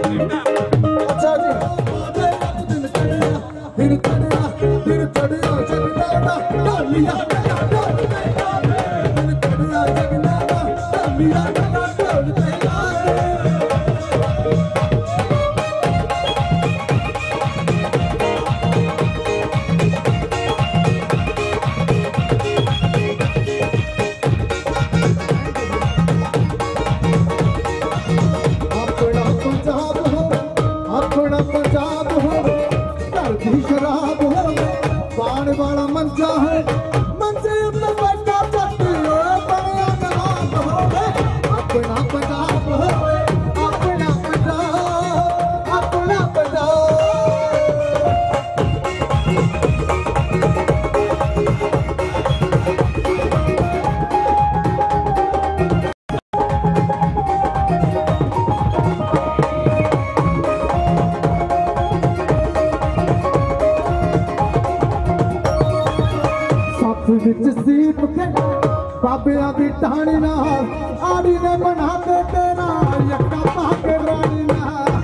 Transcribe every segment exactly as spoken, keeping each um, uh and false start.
बाबिया की टहनी ना आड़ी ने बना के तेरा यक्का पाके रानी ना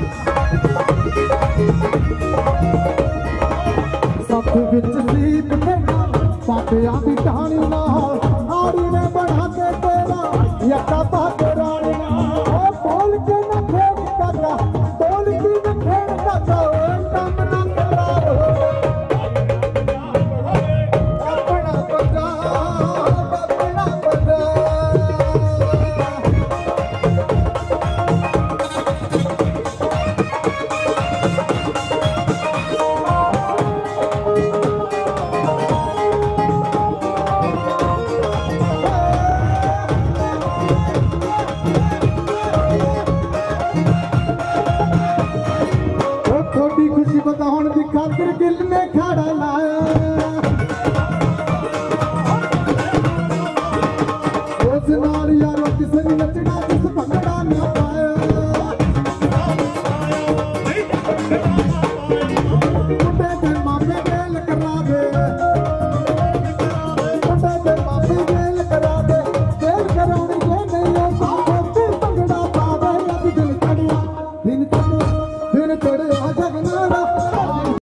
सब बिच सीप के बाबिया की टहनी ना आड़ी ने बना के तेरा यक्का पाके रानी ना ओ बोल के न खेल काका बोल के न खेल काका ओ दम ना करारो अपना बजा खातिर दिल में खड़ा लाया